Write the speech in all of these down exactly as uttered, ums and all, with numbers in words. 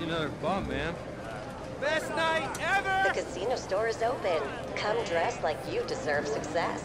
another bum, man. Best night ever! The casino store is open. Come dressed like you deserve success.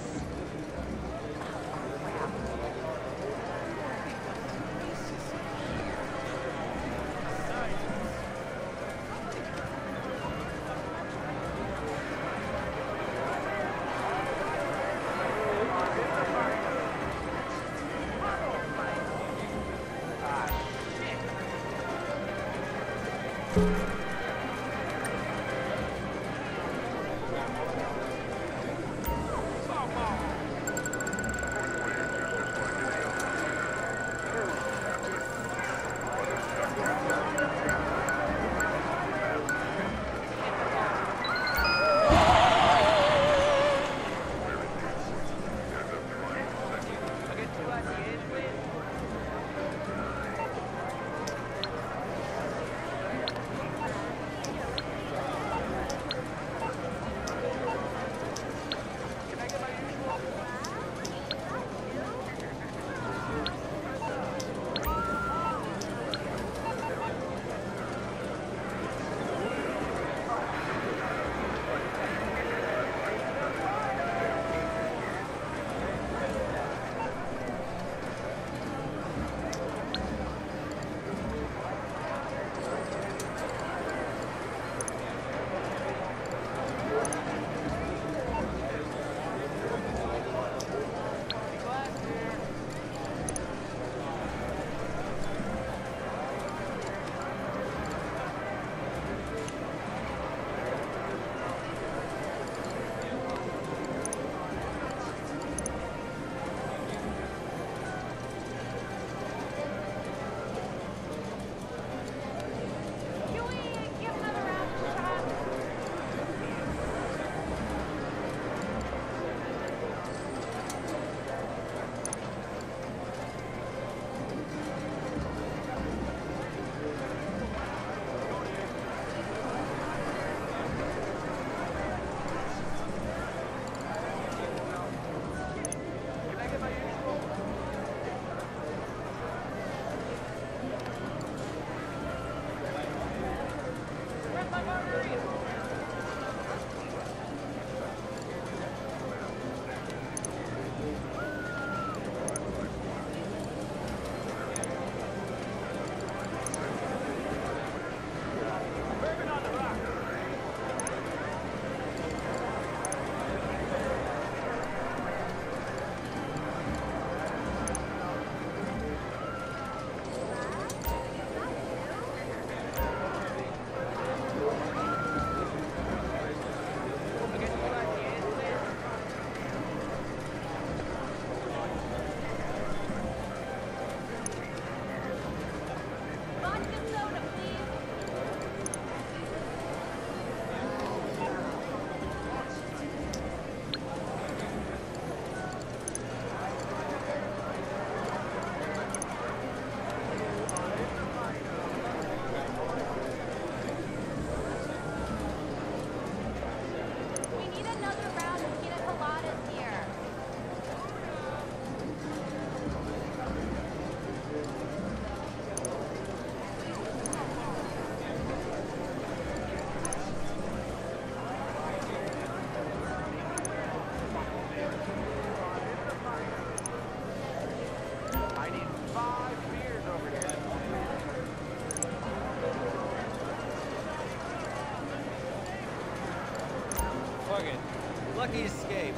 Lucky escape.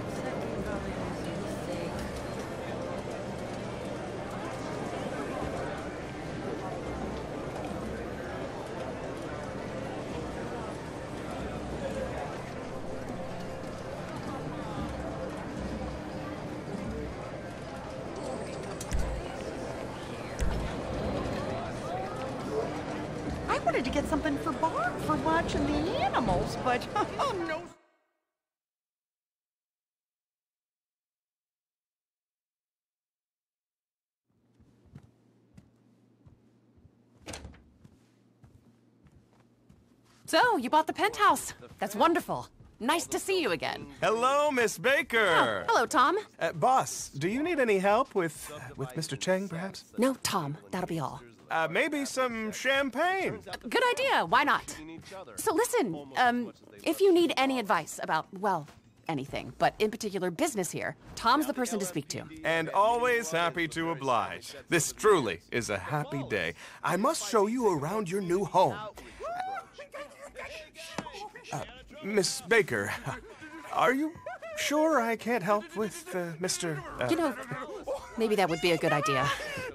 I wanted to get something for Bart for watching the animals, but no. So, you bought the penthouse. That's wonderful. Nice to see you again. Hello, Miss Baker. Oh, hello, Tom. Uh, boss, do you need any help with uh, with Mister Cheng, perhaps? No, Tom. That'll be all. Uh, maybe some champagne. Good idea. Why not? So listen, um, if you need any advice about, well, anything, but in particular business here, Tom's the person to speak to. And always happy to oblige. This truly is a happy day. I must show you around your new home. Uh, Miss Baker, are you sure I can't help with uh, Mister Uh... You know, maybe that would be a good idea.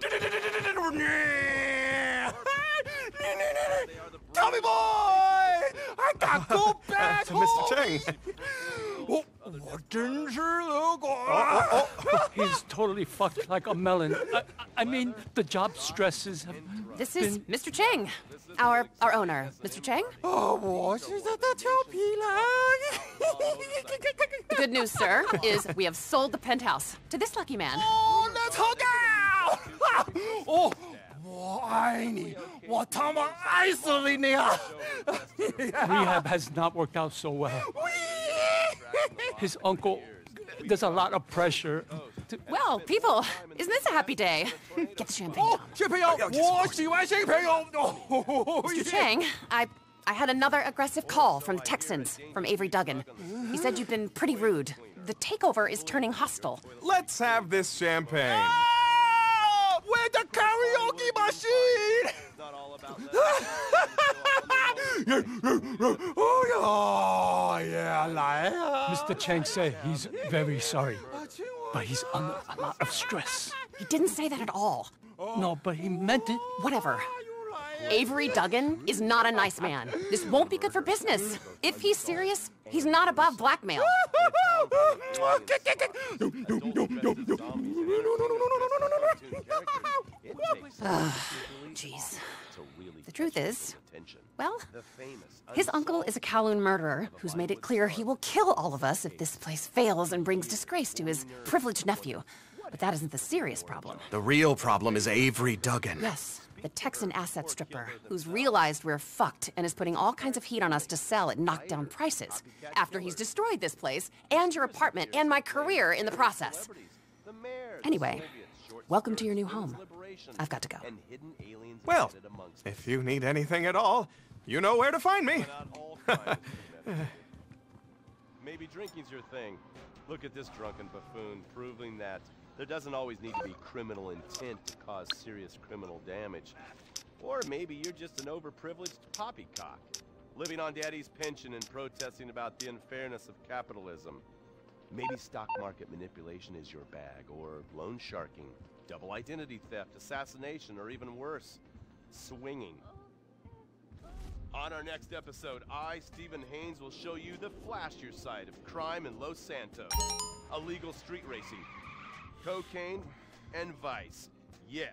Tommy boy! I got go back to Mister Cheng. Oh, 我真是的瓜。 He's totally fucked like a melon. I, I mean, the job stresses have This is been... Mister Cheng, our our owner. Mister Cheng? 哦，我是他的调皮狼。 The good news, sir, is we have sold the penthouse to this lucky man. 哦，那超高！哦，我爱你，我他妈爱死你啊！ Rehab has not worked out so well. His uncle, there's a lot of pressure. To... Well, people, isn't this a happy day? Get the champagne, 哦 Tom. 小朋友，我喜欢小朋友。哦 Mister Cheng, I I had another aggressive call from the Texans, from Avery Duggan. He said you've been pretty rude. The takeover is turning hostile. Let's have this champagne. Ah, with the karaoke machine. Oh yeah, yeah, 来啊！ Mister Cheng said he's very sorry, but he's under a lot of stress. He didn't say that at all. No, but he meant it. Whatever. Avery Duggan is not a nice man. This won't be good for business. If he's serious, he's not above blackmail. Jeez. The truth is, well, his uncle is a Kowloon murderer who's made it clear he will kill all of us if this place fails and brings disgrace to his privileged nephew. But that isn't the serious problem. The real problem is Avery Duggan. Yes, the Texan asset stripper, who's realized we're fucked and is putting all kinds of heat on us to sell at knockdown prices, after he's destroyed this place, and your apartment, and my career in the process. Anyway, welcome to your new home. I've got to go. Well, if you need anything at all, you know where to find me. Maybe drinking's your thing. Look at this drunken buffoon, proving that there doesn't always need to be criminal intent to cause serious criminal damage. Or maybe you're just an overprivileged poppycock, living on daddy's pension and protesting about the unfairness of capitalism. Maybe stock market manipulation is your bag, or loan sharking, double identity theft, assassination, or even worse, swinging. On our next episode, I, Stephen Haynes, will show you the flashier side of crime in Los Santos. Illegal street racing, cocaine, and vice. Yes.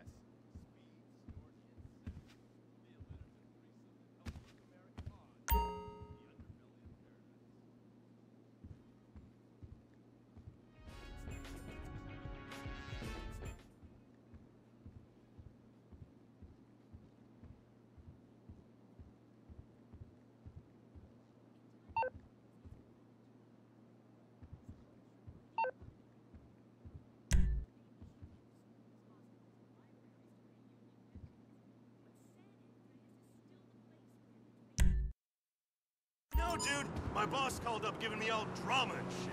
No, dude, my boss called up giving me all drama and shit.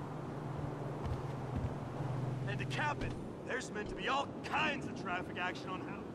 And to cap it, there's meant to be all kinds of traffic action on how.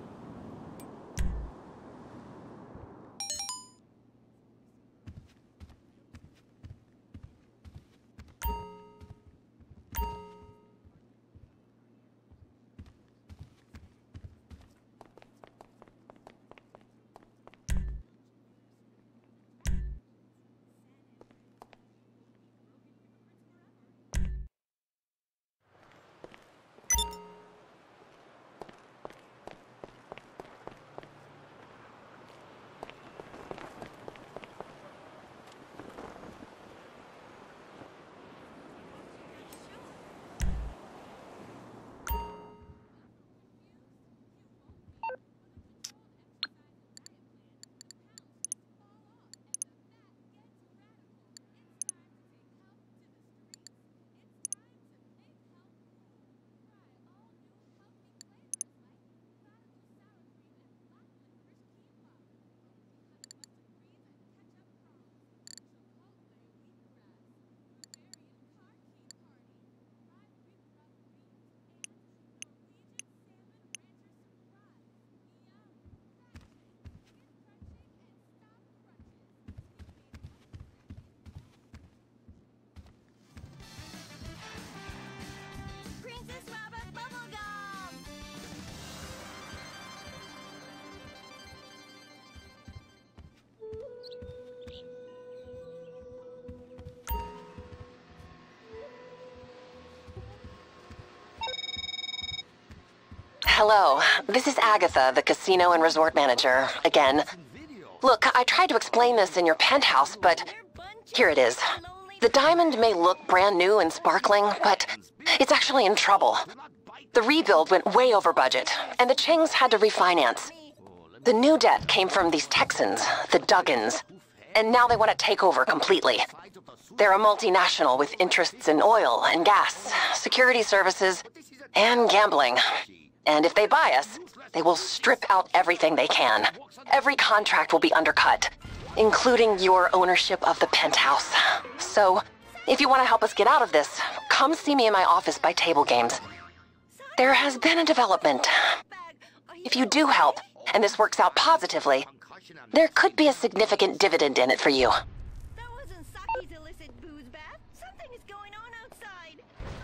Hello. This is Agatha, the casino and resort manager, again. Look, I tried to explain this in your penthouse, but here it is. The diamond may look brand new and sparkling, but it's actually in trouble. The rebuild went way over budget, and the Chings had to refinance. The new debt came from these Texans, the Duggans, and now they want to take over completely. They're a multinational with interests in oil and gas, security services, and gambling. And if they buy us, they will strip out everything they can. Every contract will be undercut, including your ownership of the penthouse. So, if you want to help us get out of this, come see me in my office by table games. There has been a development. If you do help, and this works out positively, there could be a significant dividend in it for you. That wasn't Saki's illicit booze bath. Something is going on outside.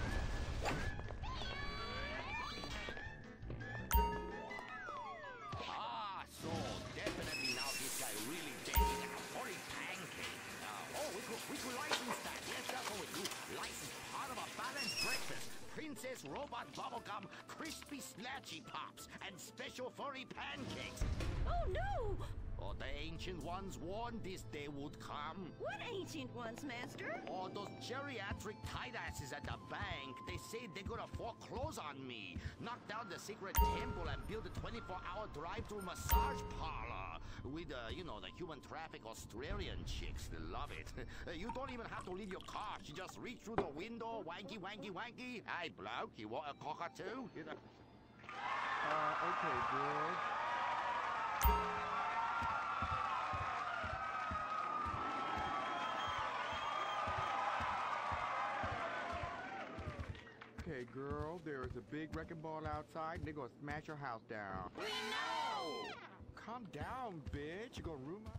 Ah, so definitely now this guy really did it. Forty pancake. Uh, oh, we could, we could license that. Yes, that's what we do. License part of a balanced breakfast. Princess Robot Bubblegum, Crispy Snatchy Pops, and special furry pancakes. Oh no! Oh, the ancient ones warned this day would come. What ancient ones, Master? Oh, those geriatric tight asses at the bank. They say they're gonna foreclose on me. Knock down the secret temple and build a twenty-four hour drive-through massage parlor. With, uh, you know, the human traffic Australian chicks. They love it. You don't even have to leave your car. You just reach through the window, wanky, wanky, wanky. Hey, bloke, you want a cockatoo? You know? Uh, okay, George. Okay, girl, there is a big wrecking ball outside, and they're gonna smash your house down. We know! Calm down, bitch. You gonna ruin my...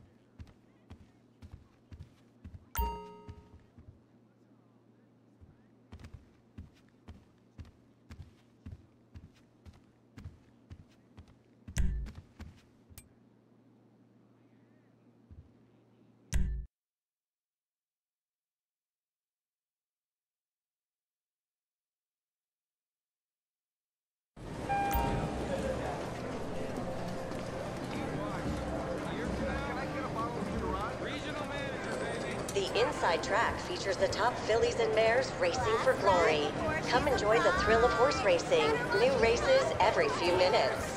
The inside track features the top fillies and mares racing for glory. Come enjoy the thrill of horse racing. New races every few minutes.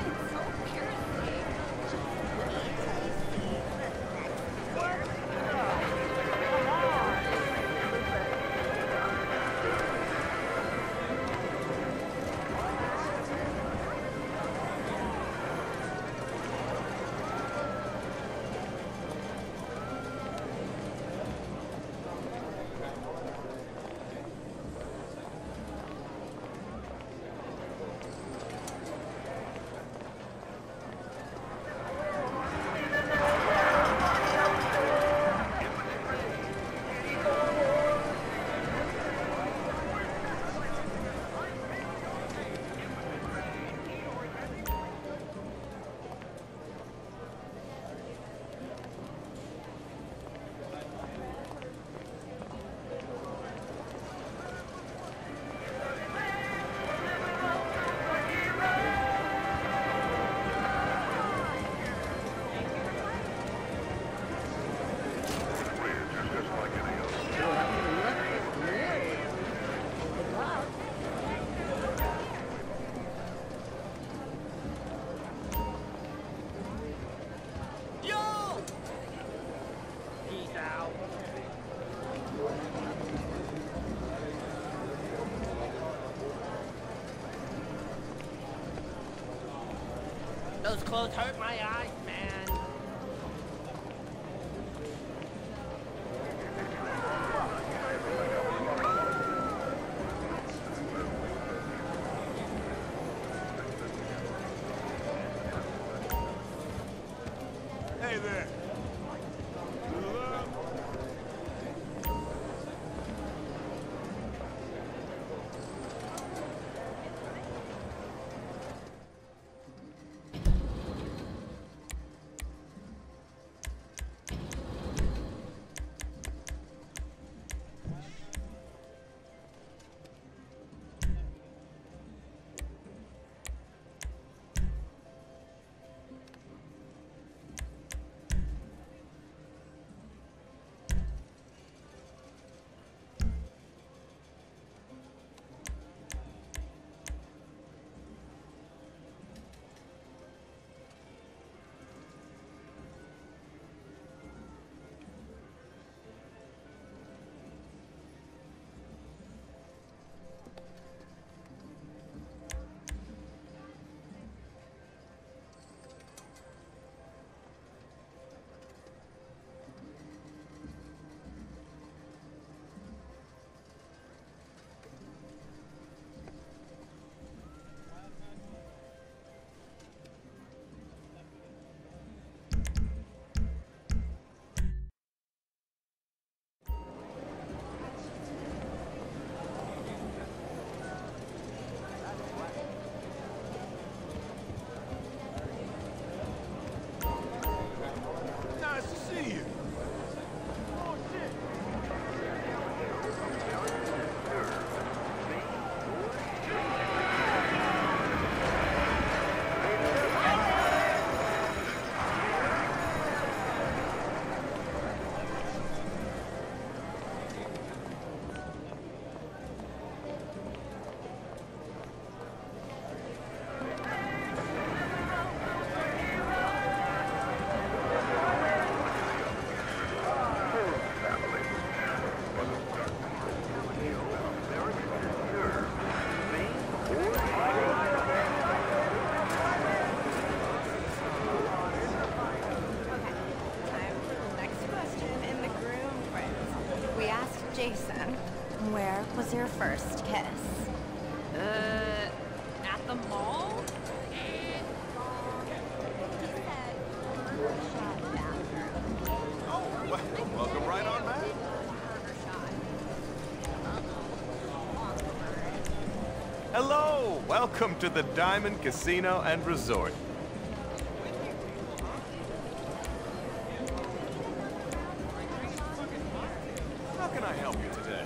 Those clothes hurt my eyes, man. Hey there. Jason, where was your first kiss? Uh, at the mall? Oh, well, welcome right on back. Hello! Welcome to the Diamond Casino and Resort. How can I help you today?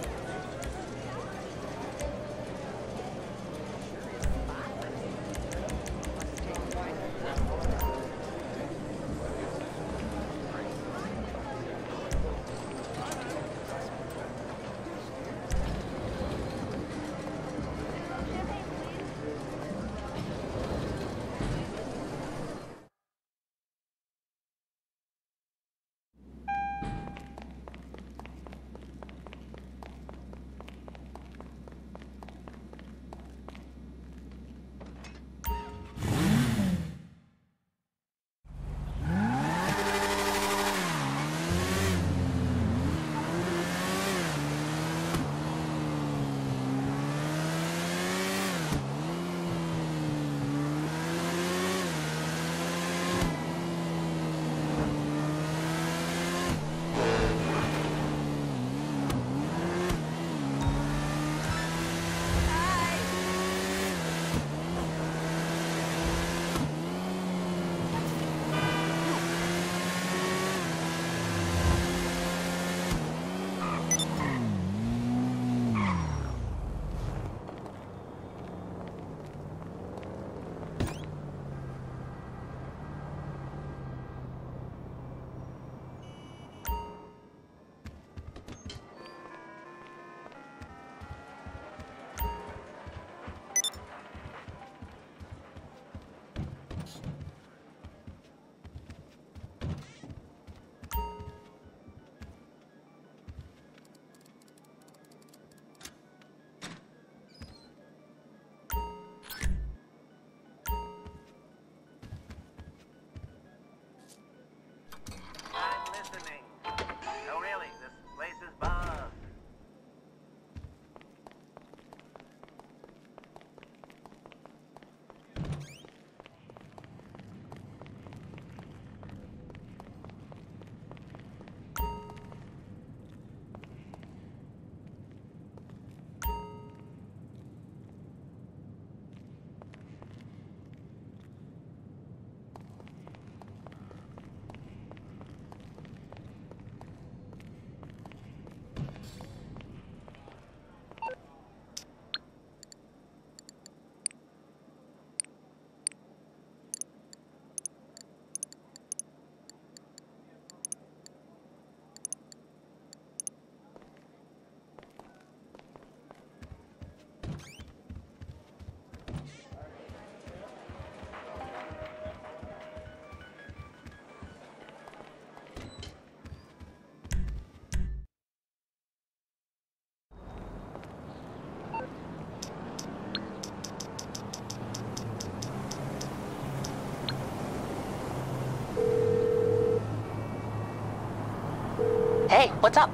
Hey, what's up?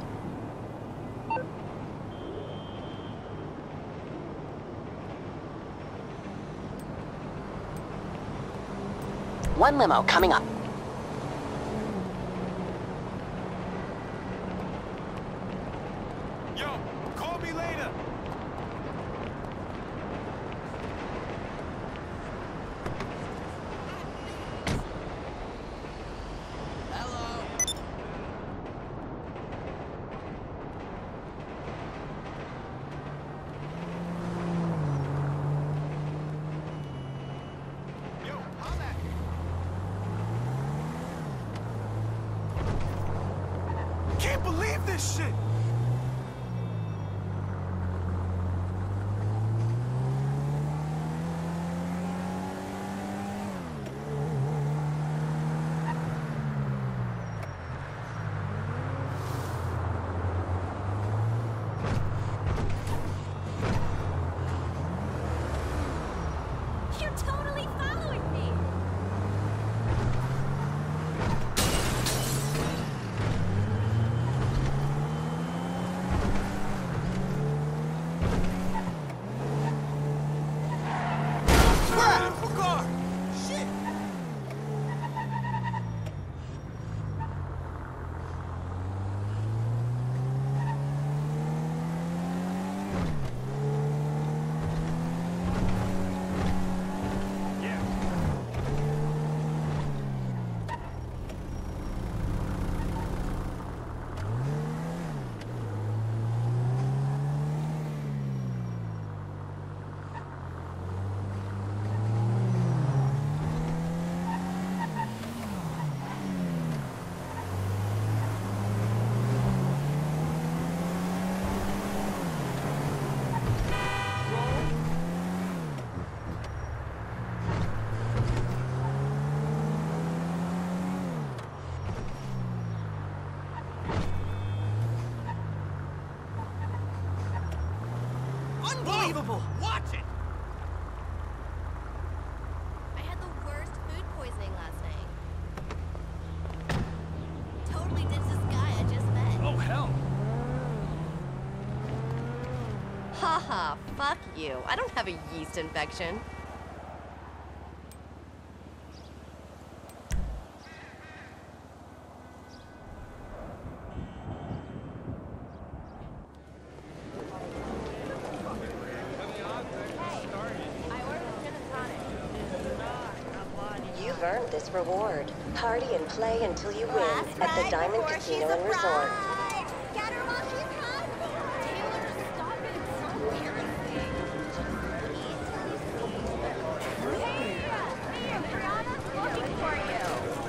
One limo coming up. Yo, call me later. Can't believe this shit! You're totally following me! Haha, fuck you. I don't have a yeast infection. You've earned this reward. Party and play until you win at the Diamond Casino and Resort. Get her while she's hot! Taylor, stop it. It's so embarrassing. Hey, here, Madonna's looking for you.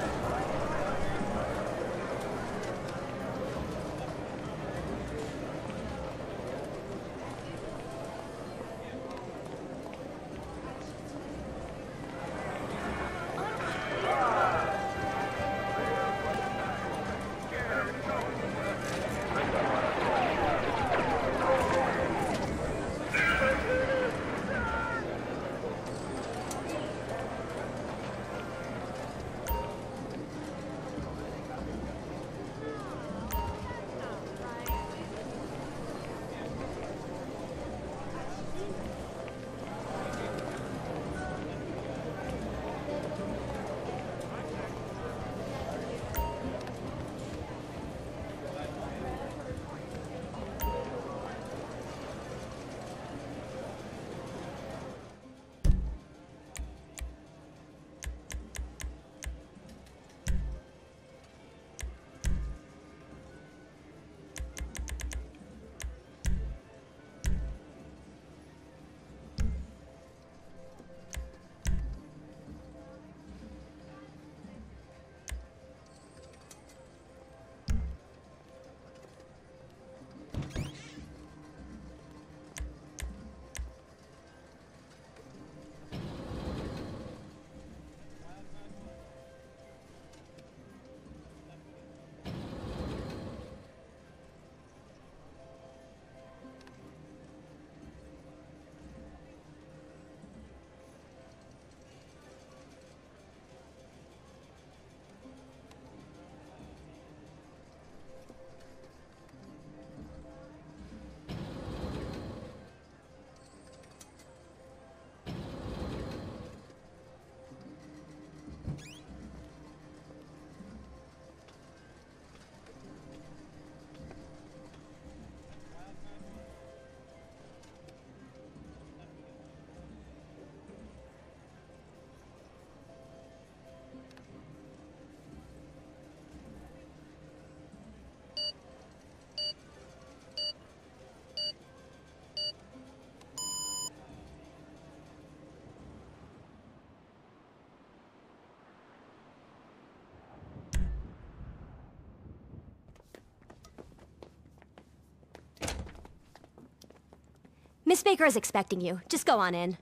Miss Baker is expecting you. Just go on in.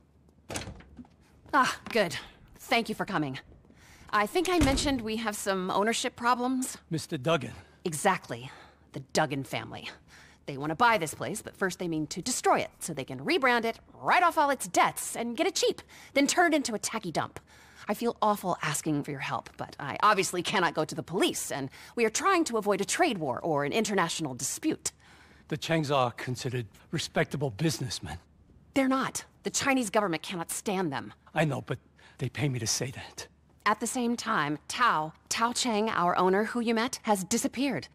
Ah, good. Thank you for coming. I think I mentioned we have some ownership problems. Mister Duggan. Exactly. The Duggan family. They want to buy this place, but first they mean to destroy it so they can rebrand it, write off all its debts, and get it cheap, then turn it into a tacky dump. I feel awful asking for your help, but I obviously cannot go to the police, and we are trying to avoid a trade war or an international dispute. The Changs are considered respectable businessmen. They're not. The Chinese government cannot stand them. I know, but they pay me to say that. At the same time, Tao, Tao Cheng, our owner who you met, has disappeared.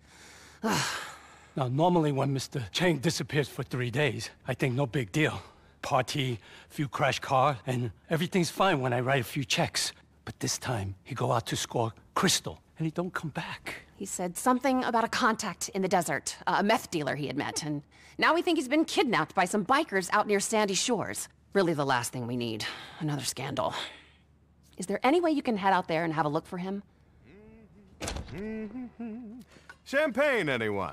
Now, normally when Mister Chang disappears for three days, I think no big deal. Party, few crash car, and everything's fine when I write a few checks. But this time, he go out to score crystal, and he don't come back. He said something about a contact in the desert, a meth dealer he had met, and now we think he's been kidnapped by some bikers out near Sandy Shores. Really the last thing we need. Another scandal. Is there any way you can head out there and have a look for him? Champagne, anyone?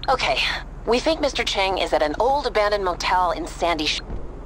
Okay, we think Mister Chang is at an old abandoned motel in Sandy Sh-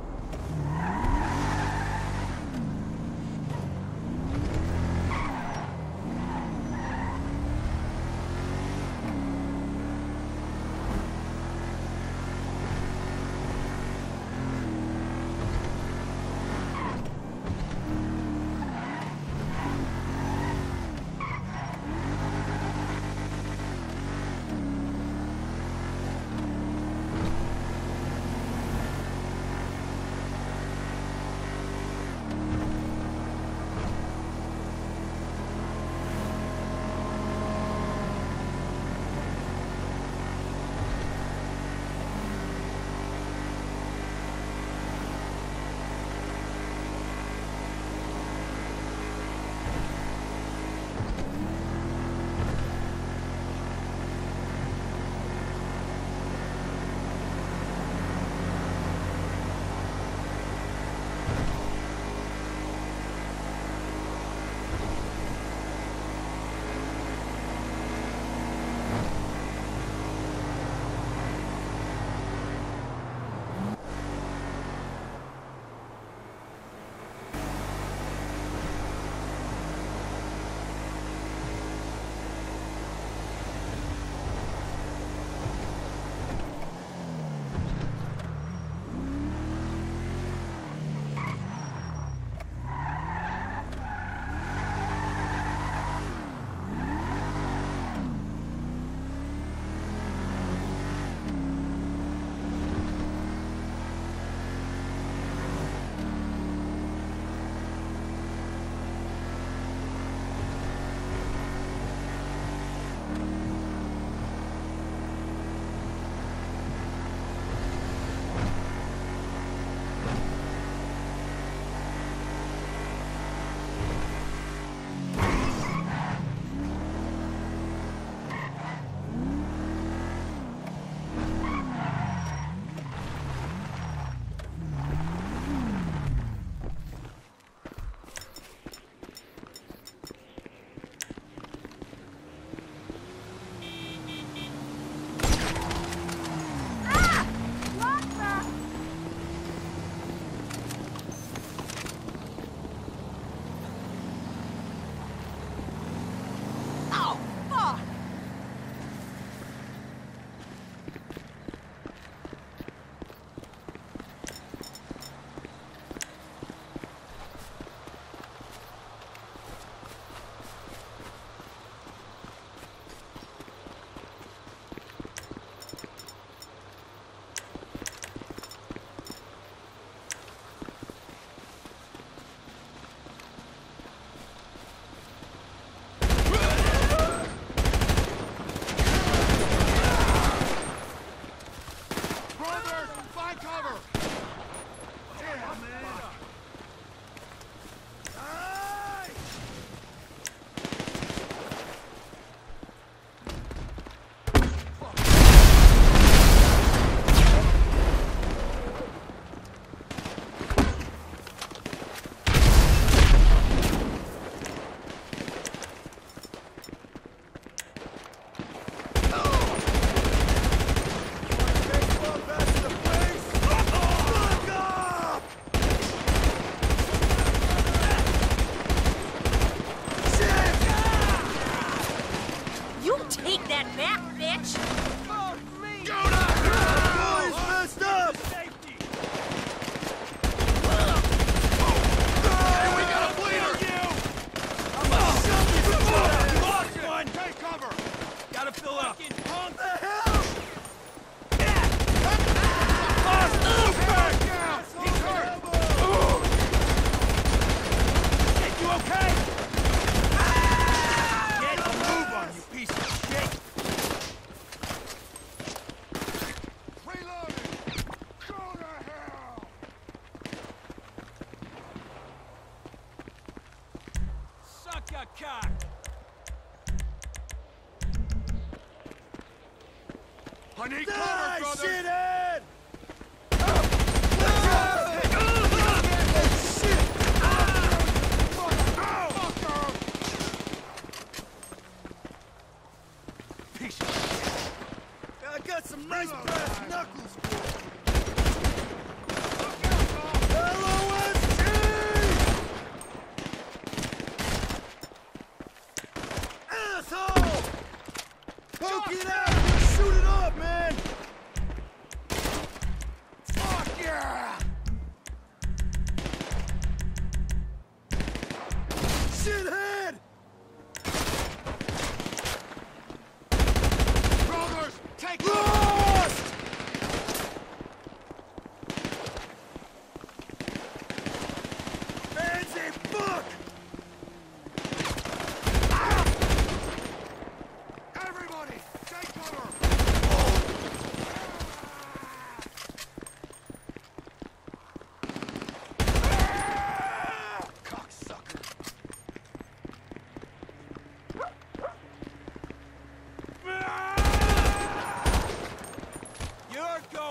I need cover, brother! Shit, Ed!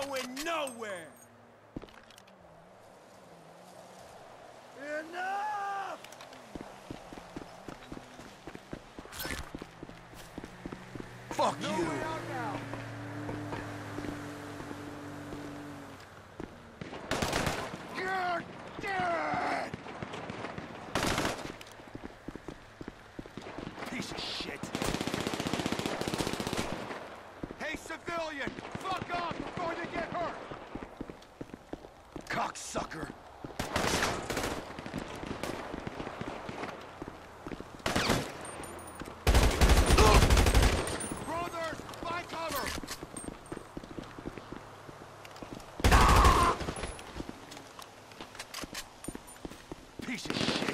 going nowhere! Enough! Fuck No you! way out now. You're dead! Piece of shit! Hey, civilian! Fuck off before you get hurt! Cocksucker! Brothers, find cover! Piece of shit!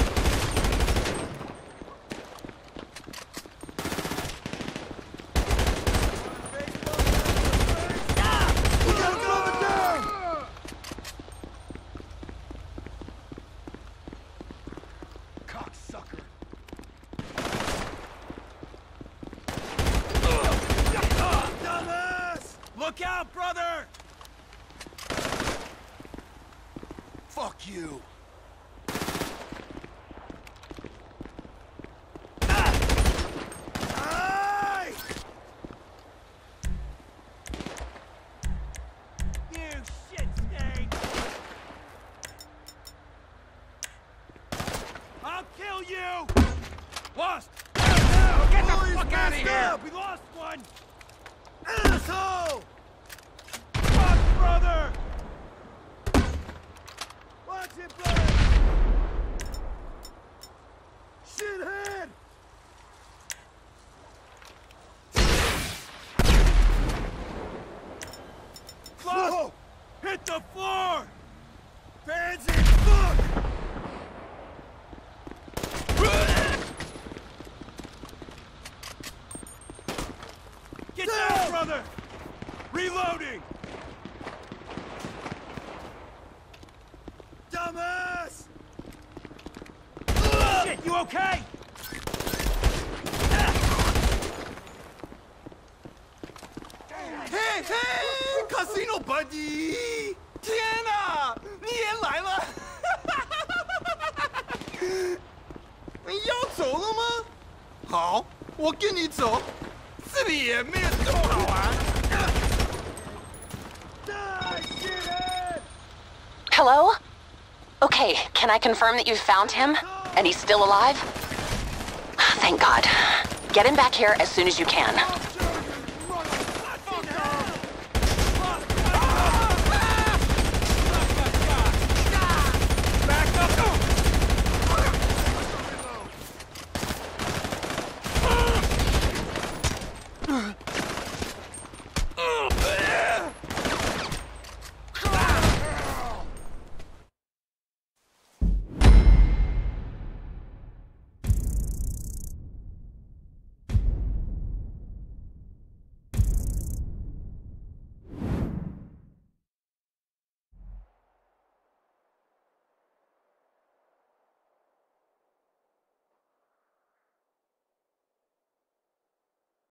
Cocksucker! Dumbass! Look out, brother! Fuck you! Hey! You shit snake! I'll kill you! Lost! Oh, get the fuck out of here! We lost one! Asshole! Fuck, brother! Watch it, brother! Shithead! Lost! Hit the floor! Pansy, fuck! Get down, brother! Reloading! Dumbass! Shit, you okay? Hey, hey, Casino Buddy！ 天哪，你也来了！你要走了吗？好，我跟你走。这里也没有这么好玩。 Hello? Okay, can I confirm that you've found him? And he's still alive? Thank God. Get him back here as soon as you can.